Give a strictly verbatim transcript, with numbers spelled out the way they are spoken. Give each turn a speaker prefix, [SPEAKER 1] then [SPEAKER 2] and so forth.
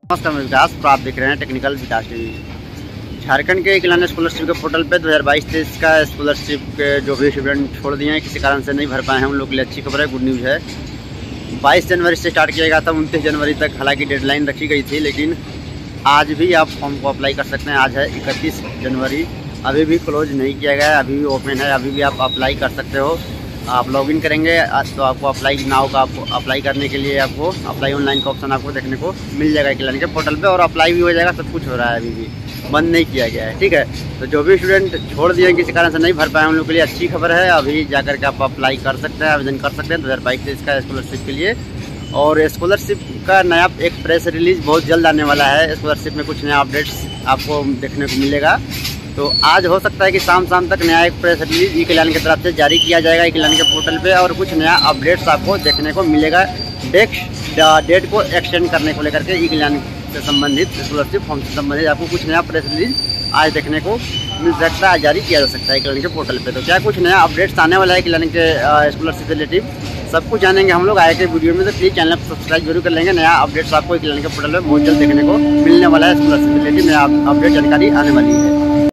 [SPEAKER 1] नमस्कार, मैं विकास। तो आप देख रहे हैं टेक्निकल विकास टीवी। झारखंड के इकलाना स्कॉलरशिप के पोर्टल पे दो हज़ार बाईस तेईस का स्कॉलरशिप के जो भी स्टूडेंट छोड़ दिए हैं, किसी कारण से नहीं भर पाए हैं, उन लोग के लिए अच्छी खबर है, गुड न्यूज़ है। बाईस जनवरी से स्टार्ट किया गया था, उनतीस जनवरी तक हालांकि डेडलाइन रखी गई थी, लेकिन आज भी आप फॉर्म को अप्लाई कर सकते हैं। आज है इकतीस जनवरी, अभी भी क्लोज नहीं किया गया है, अभी भी ओपन है, अभी भी आप अप्लाई कर सकते हो। आप लॉगिन करेंगे तो आपको अप्लाई नाउ का आपको अप्लाई करने के लिए आपको अप्लाई ऑनलाइन का ऑप्शन आपको देखने को मिल जाएगा इकलाना के पोर्टल पे, और अप्लाई भी हो जाएगा। सब कुछ हो रहा है, अभी भी बंद नहीं किया गया है, ठीक है। तो जो भी स्टूडेंट छोड़ दिए किसी कारण से नहीं भर पाए, उन लोगों के लिए अच्छी खबर है। अभी जाकर के आप अप्लाई कर सकते हैं, आवेदन कर सकते हैं दो हज़ार बाईस तेईस का स्कॉलरशिप के लिए। और स्कॉलरशिप का नया एक प्रेस रिलीज बहुत जल्द आने वाला है। स्कॉलरशिप में कुछ नया अपडेट्स आपको देखने को मिलेगा, तो आज हो सकता है कि शाम शाम तक नया एक प्रेस रिलीज इकलाना की तरफ से जारी किया जाएगा इकलाना के पोर्टल पे, और कुछ नया अपडेट्स आपको देखने को मिलेगा। डेट डेट को एक्सटेंड करने को लेकर के इकलाना से संबंधित, स्कॉलरशिप फॉर्म से संबंधित आपको कुछ नया प्रेस रिलीज आज देखने को मिल सकता है, जारी किया जा सकता है इकलाना के पोर्टल पे। तो क्या कुछ नया अपडेट्स आने वाला है इकलाना के स्कॉलरशिप रिलेटिव, सब कुछ जानेंगे हम लोग आए के वीडियो में। तो प्लीज़ चैनल को सब्सक्राइब जरूर कर लेंगे। नया अपडेट्स आपको इकलाना के पोर्टल पे बहुत जल्द देखने को मिलने वाला है। स्कॉलरशिप रिलेटिव नया अपडेट जानकारी आने वाली है।